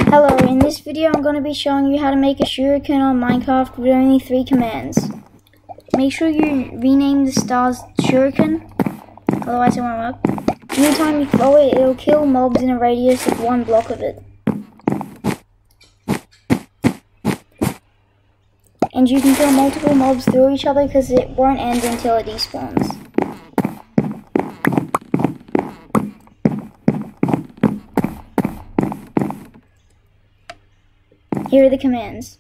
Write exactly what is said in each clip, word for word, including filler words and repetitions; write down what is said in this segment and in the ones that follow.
Hello, in this video I'm going to be showing you how to make a shuriken on Minecraft with only three commands. Make sure you rename the stars shuriken, otherwise it won't work. Anytime you throw it, it'll kill mobs in a radius of one block of it. And you can kill multiple mobs through each other because it won't end until it despawns. Here are the commands.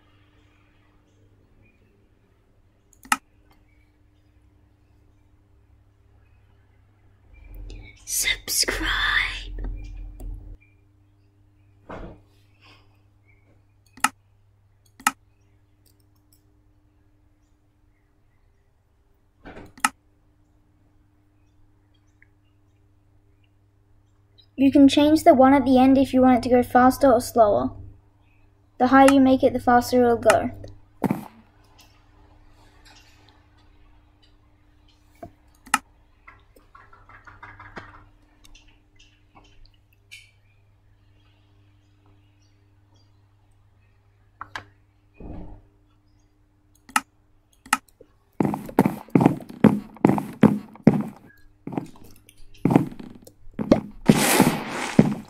Subscribe. You can change the one at the end if you want it to go faster or slower. The higher you make it, the faster it'll go.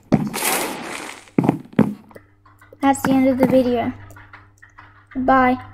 That's the end of the video. Bye.